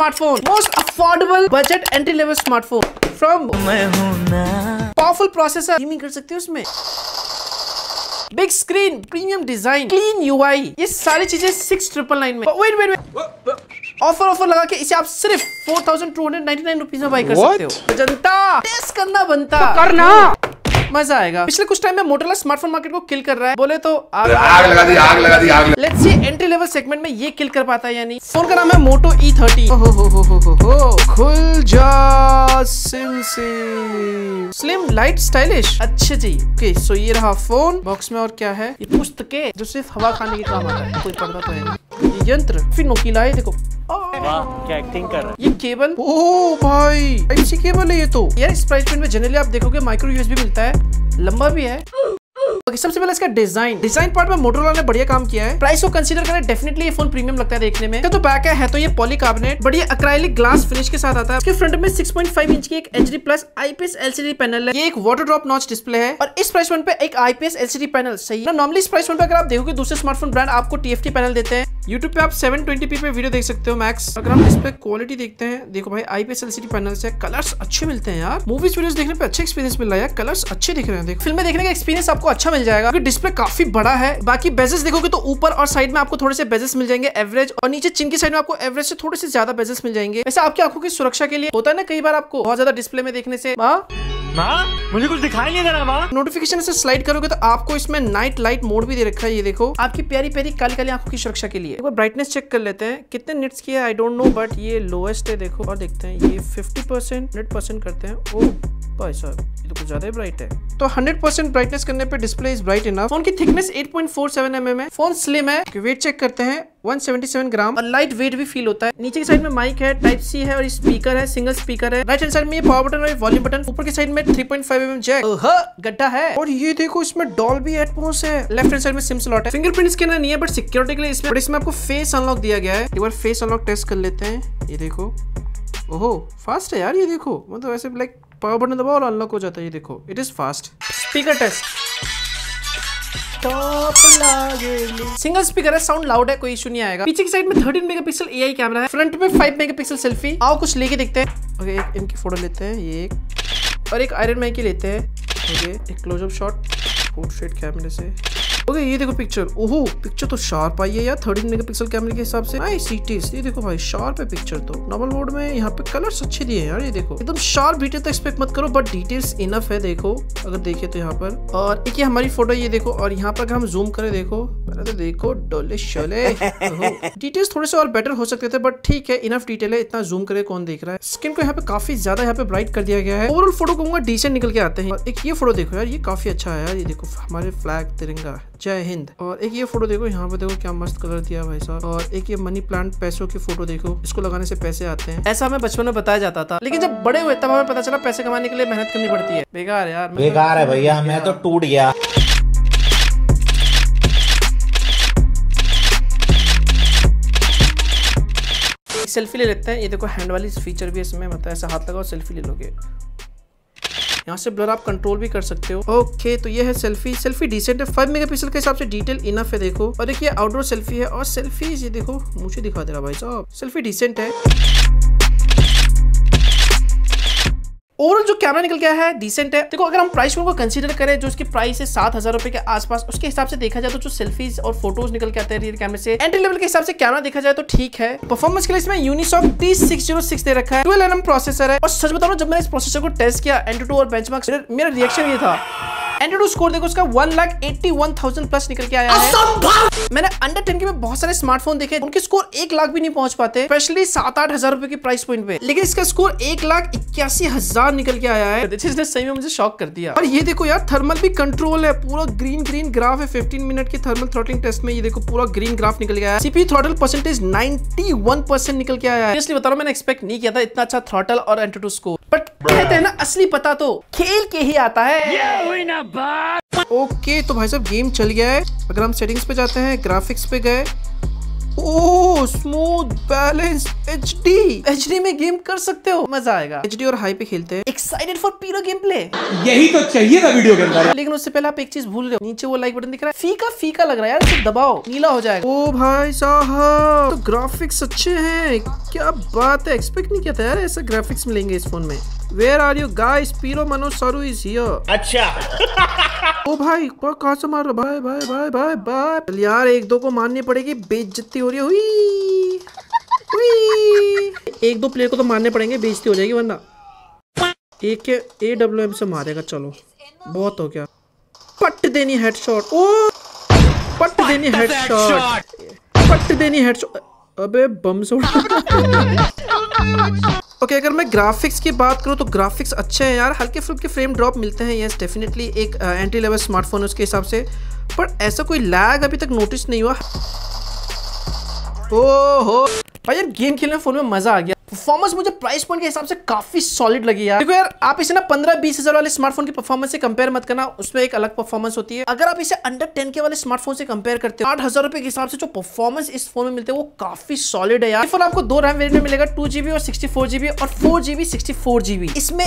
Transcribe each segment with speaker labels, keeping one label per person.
Speaker 1: Smartphone, most affordable budget entry level smartphone from powerful processor, gaming कर सकते हो उसमें, big screen, premium design, clean UI, ये सारी चीजें 6999 में। वेट ऑफर लगा के इसे आप सिर्फ 4299 रुपीज में बाय कर सकते हो। तो जनता टेस्ट करना बनता तो करना, मजा आएगा। पिछले कुछ टाइम में मोटोरोला स्मार्टफोन मार्केट को किल कर रहा है, बोले तो आग लगा दी। Let's see entry level segment में ये किल कर पाता है या नहीं। फोन का नाम है मोटो E30। हो खुल जा स्लिम लाइट स्टाइलिश। अच्छा जी, ओके सो ये रहा फोन। बॉक्स में और क्या है? ये पुस्तकें जो सिर्फ हवा खाने के काम आता है, कोई पढ़ता तो है नहीं। ये यंत्र फिर नोकीला है, देखो
Speaker 2: वाह क्या एक्टिंग कर रहा है।
Speaker 1: ये केबल, ओ भाई ऐसी केबल है ये तो यार। इस प्राइस पॉइंट में जनरली आप देखोगे माइक्रो यूएसबी मिलता है, लंबा भी है। ओके, सबसे पहले इसका डिजाइन पार्ट में मोटोरोला ने बढ़िया काम किया है। प्राइस को कंसीडर करें डेफिनेटली ये फोन प्रीमियम लगता है देखने में। तो बैक है तो ये पॉलीकार्बोनेट बढ़िया एक्राइलिक ग्लास फिनिश के साथ आता है। इसके फ्रंट में 6.5 इंच की एक HD plus IPS LCD panel है। ये एक वाटर ड्रॉप नॉच डिस्प्ले है और इस प्राइस पॉइंट पे एक IPS LCD पैनल सही है। नॉर्मली इस प्राइस पॉइंट पे अगर आप देखोगे दूसरे स्मार्टफोन ब्रांड आपको TFT पैनल देते हैं। YouTube पे आप 720p पे वीडियो देख सकते हो मैक्स। अगर हम डिस्प्ले क्वालिटी देखते हैं, देखो भाई IPS LCD पैनल से कलर्स अच्छे मिलते हैं यार। मूवीज वीडियोस देखने पे अच्छा एक्सपीरियंस मिल रहा है यार, कलर्स अच्छे दिख रहे हैं। देखो फिल्में देखने का एक्सपीरियंस आपको अच्छा मिल जाएगा क्योंकि डिस्प्ले काफी बड़ा है। बाकी बेजेस देखोगे तो ऊपर और साइड में आपको थोड़े से बेजेस मिल जाएंगे एवरेज, और नीचे चिन की साइड में आपको एवरेज से थोड़े से ज्यादा बेजेस मिल जाएंगे। वैसे आपकी आंखों की सुरक्षा के लिए होता है ना, कई बार आपको बहुत ज्यादा डिस्प्ले में देखने से
Speaker 2: मुझे कुछ दिखाई नहीं दे रहा माँ।
Speaker 1: नोटिफिकेशन से स्लाइड करोगे तो आपको इसमें नाइट लाइट मोड भी दे रखा है। ये देखो आपकी प्यारी प्यारी काली काली आंखों की सुरक्षा के लिए। एक बार ब्राइटनेस चेक कर लेते हैं कितने निट्स की है, आई डोंट नो, बट ये लोएस्ट है देखो। और देखते हैं ये 50% 100% करते हैं। ओह भाई साहब ये तो कुछ ज्यादा ही ब्राइट है। तो 100% ब्राइटनेस करने पे display is bright enough. Phone की थिकनेस 8.47 mm है। फोन स्लिम है। वेट चेक करते हैं 177 ग्राम और लाइट वेट भी फील होता है। नीचे की साइड में माइक है, टाइप C है और स्पीकर है, सिंगल स्पीकर है। राइट हैंड साइड में ये पावर बटन और वॉल्यूम बटन। ऊपर की साइड में 3.5 mm जैक, गड्ढा है। और ये देखो इसमें डॉल्बी एटमॉस है। लेफ्ट हैंड साइड में सिम स्लॉट है। फिंगरप्रिंट स्कैनर नहीं है बट सिक्योरिटी के लिए इसमें आपको फेस अनलॉक दिया गया है। एक बार फेस अनलॉक टेस्ट कर लेते हैं। ये देखो, ओहो फास्ट है यार। ये देखो मतलब ऐसे लाइक पावर बटन दबाओ और अनलॉक हो जाता है। ये देखो it is fast. Speaker test, single speaker है, साउंड लाउड है, कोई इशू नहीं आएगा। पीछे की साइड में 13 मेगापिक्सल AI कैमरा है। फ्रंट में 5 मेगापिक्सल सेल्फी। आओ कुछ लेके देखते हैं। ओके एक इनकी फोटो लेते हैं, ये एक और एक आयरन मैन की लेते हैं। ओके एक क्लोजअप शॉट पोर्ट्रेट कैमरे से। ओके ये देखो पिक्चर, ओहो पिक्चर तो शार्प आई है यार 13 मेगापिक्सल कैमरे के हिसाब से। नाइस सीटीज, ये देखो भाई शार्प है पिक्चर तो। नॉर्मल मोड में यहाँ पे कलर्स अच्छे दिए हैं यार। ये देखो एकदम शार्प डिटेल तो एक्सपेक्ट मत करो बट डिटेल्स इनफ है। देखो अगर देखे तो यहाँ पर, और एक ये हमारी फोटो ये देखो। और यहाँ पर अगर हम जूम करें देखो, पहले तो देखो डोले शोले। डिटेल्स थोड़े से और बेटर हो सकते थे बट ठीक है, इनफ डिटेल है, इतना जूम करे कौन देख रहा है। स्किन को यहाँ पे काफी ज्यादा यहाँ पे ब्राइट कर दिया गया है। ओवरऑल फोटो कहूंगा डिसेंट निकल के आते हैं। एक ये फोटो देखो यार, ये काफी अच्छा है यार। ये देखो हमारे फ्लैग तिरंगा जय हिंद। और एक ये फोटो देखो, यहाँ पे देखो क्या मस्त कलर दिया भाई साहब। और एक ये मनी प्लांट पैसों की फोटो देखो, इसको लगाने से पैसे आते हैं। ऐसा हमें बचपन में बताया जाता था, लेकिन जब बड़े हुए तब हमें पता चला पैसे कमाने के लिए मेहनत करनी पड़ती है। बेकार यार,
Speaker 3: बेकार है भैया, मैं तो टूट गया।
Speaker 1: सेल्फी ले लेते हैं। ये देखो हैंड वाली फीचर भी इसमें, मतलब ऐसा हाथ लगाओ सेल्फी ले लोगे। यहाँ से ब्लर आप कंट्रोल भी कर सकते हो। ओके तो ये है सेल्फी डिसेंट है। 5 मेगापिक्सल के हिसाब से डिटेल इनफ है देखो। और देखिए आउटडोर सेल्फी है और सेल्फी ये देखो मुझे दिखा दे रहा भाई साहब। सेल्फी डिसेंट है। ओवरऑल जो कैमरा निकल गया है डिसेंट है। देखो अगर हम प्राइस को कंसीडर करें, जो इसकी प्राइस है 7000 रुपए के आसपास, उसके हिसाब से देखा जाए तो जो सेल्फीज और फोटोज निकल के आते हैं रियर कैमरे से, एंट्री लेवल के हिसाब से कैमरा देखा जाए तो ठीक है। परफॉर्मेंस के लिए इसमें यूनिसॉक T606 दे रखा है। 12 nm प्रोसेसर है। और सच बताऊं जब मैंने इस प्रोसेसर को टेस्ट किया Antutu और बेंचमार्क, मेरा रिएक्शन ये था। Antutu स्कोर देखो उसका 1,81,000 प्लस निकल के आया है। मैंने अंडर 10K में बहुत सारे स्मार्टफोन देखे, उनके स्कोर 1 लाख भी नहीं पहुंच पाते, स्पेशली 7-8 हजार रुपए की प्राइस पॉइंट पे। लेकिन इसका स्कोर 1,81,000 निकल के आया है, जिसने सही में मुझे शॉक कर दिया। और ये देखो यार थर्मल भी कंट्रोल है, पूरा ग्रीन ग्राफ है। 15 मिनट की थर्मल थ्रॉटलिंग टेस्ट में ये देखो पूरा ग्रीन ग्राफ निकल गया है। CPU थ्रॉटल परसेंटेज 91% निकल के आया है। इसलिए बता रहा हूं, मैंने एक्सपेक्ट नहीं किया था इतना अच्छा थ्रॉटल और Antutu स्कोर। बट कहते हैं ना असली पता तो खेल के ही आता है। ओके तो भाई साहब गेम चल गया है। अगर हम सेटिंग्स पे जाते हैं, ग्राफिक्स पे गए, ओह स्मूथ बैलेंस HD में गेम कर सकते हो, मजा आएगा। HD और हाई पे खेलते हैं। Excited for pro game play,
Speaker 4: यही तो चाहिए था वीडियो के अंदर।
Speaker 1: लेकिन उससे पहले आप एक चीज भूल रहे हो, नीचे वो लाइक बटन दिख रहा है, फीका लग रहा है यार, इसे दबाओ नीला हो जाएगा। ओ भाई साहब, तो ग्राफिक्स अच्छे हैं, क्या बात है, एक्सपेक्ट नहीं किया था यार ऐसा ग्राफिक्स मिलेंगे इस फोन में। Where are you guys? पीरो मनोज सारू is here।
Speaker 3: अच्छा।
Speaker 1: ओ भाई कहाँ से मार रहा? बाय चल यार, एक दो को मारनी पड़ेगी, बेइज्जती हो रही है। हुई। एक दो प्लेयर को तो मारने पड़ेंगे, बेइज्जती हो जाएगी वरना। एक के AWM से मारेगा, चलो बहुत हो गया। पट देनी हेडशॉट, ओ पट देनी हेडशॉट। अबे बम से ओके, अगर मैं ग्राफिक्स की बात करूं तो ग्राफिक्स अच्छे हैं यार, हल्के फुल्के फ्रेम ड्रॉप मिलते हैं, यस डेफिनेटली एक एंट्री लेवल स्मार्टफोन उसके हिसाब से, पर ऐसा कोई लैग अभी तक नोटिस नहीं हुआ। ओहो भाई यार, गेम खेलने में फोन में मजा आ गया। परफॉर्मेंस मुझे प्राइस पॉइंट के हिसाब से काफी सॉलिड लगी यार। देखो यार, आप इसे ना 15-20 हजार वाले स्मार्टफोन की परफॉर्मेंस से कंपेयर मत करना, उसमें एक अलग परफॉर्मेंस होती है। अगर आप इसे अंडर 10K वाले स्मार्टफोन से कंपेयर करते हो, 8,000 रुपए के हिसाब से जो परफॉर्मेंस इस फोन में मिलते हैं वो काफी सॉलिड है यार। फोन आपको 2 रैम वेरिएंट में मिलेगा, 2GB और 64GB और 4GB 64GB। इसमें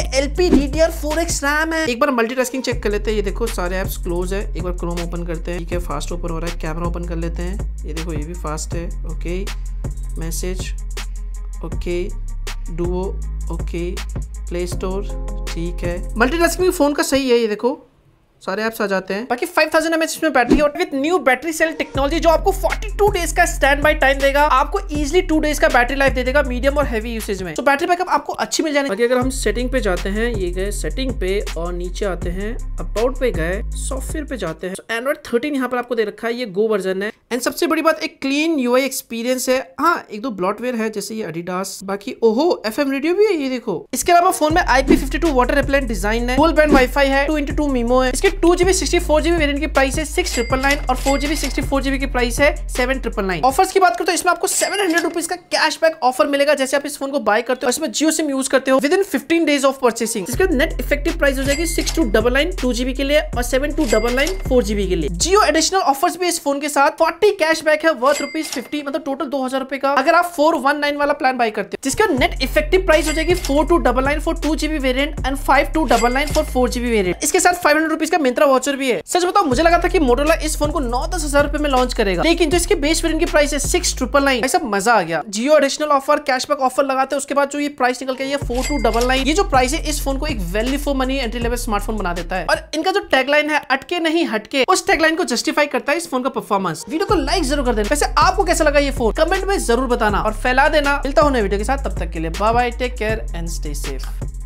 Speaker 1: LPDDR4X रैम है। एक बार मल्टीटास्किंग चेक कर लेते हैं, ये देखो सारे एप्स क्लोज है। एक बार क्रोम ओपन करते हैं, ठीक है, फास्ट ओपन हो रहा है। कैमरा ओपन कर लेते हैं, ये देखो ये भी फास्ट है। Okay, message okay, Duo okay, play store ठीक है। मल्टीटास्किंग फोन का सही है, ये देखो सारे ऐप्स आ जाते हैं। बाकी 5000 mAh में बैटरी और with new battery cell technology जो आपको 42 डेज का स्टैंड बाय टाइम देगा, आपको इजीली 2 डेज का बैटरी लाइफ दे देगा मीडियम और हैवी यूसेज में। तो बैटरी बैकअप आपको अच्छी मिल जाएगी। बाकी अगर हम सेटिंग पे जाते हैं, ये गए सेटिंग पे और नीचे आते हैं अबाउट पे गए, सॉफ्टवेयर पे जाते हैं। एंड्रॉइड 13 यहाँ पर आपको दे रखा है, ये गो वर्जन है। एंड सबसे बड़ी बात, एक क्लीन UI एक्सपीरियंस है। हाँ, एक दो ब्लॉटवेयर है जैसे ये एडिडास, बाकी ओहो FM रेडियो भी है, ये देखो। इसके अलावा फोन में IP52 वाटर रिपेलेंट डिजाइन है, फुल बैंड वाईफाई है, 2x2 मीमो है। इसके 2GB 64GB वेरिएंट की प्राइस है 6,999 और 4GB 64GB की प्राइस है 7,999। ऑफर्स की बात करो तो इसमें आपको 700 रुपीज का कैशबैक ऑफर मिलेगा जैसे आप इस फोन को बाय करते हो, इसमें जियो सिम यूज करते हो, within 15 days of purchasing. इसका नेट इफेक्टिव प्राइस हो जाएगी 6,299 2GB के लिए और 7,299 4GB के लिए। जियो एडिशनल ऑफर्स भी इस फोन के साथ 40 कैशबैक है वर्थ ₹50, मतलब टोटल 2,000 रुपए का, अगर आप 419 वाला प्लान बाय करते हो, जिसका नेट इफेक्टिव प्राइस हो जाएगी 4,299 for 2GB variant and 5,299 for 4GB variant. इसके साथ 500 रुपीज का मिंत्रा वाउचर भी है। सच बताओ, मुझे लगा था कि मोटोरोला इस फोन को 9-10 हजार रुपए में लॉन्च करेगा, लेकिन जो इसके बेस वेरिएंट की प्राइस है 6,999। ऐसा मजा आ गया। Jio additional offer, cashback offer लगाते हैं, उसके बाद जो ये प्राइस निकल के 4,299, ये जो प्राइस है इस फोन को एक value for money entry level smartphone बना देता है। और इनका जो टैगलाइन है, अटके नहीं हटके, उस टैगलाइन को जस्टिफाई करता है इस फोन का परफॉर्मेंस। वीडियो को लाइक जरूर कर देना। वैसे आपको कैसा लगा ये फोन, कमेंट में जरूर बताना और फैला देना। मिलता हूं नए वीडियो के साथ, तब तक के लिए bye bye, take care and stay safe.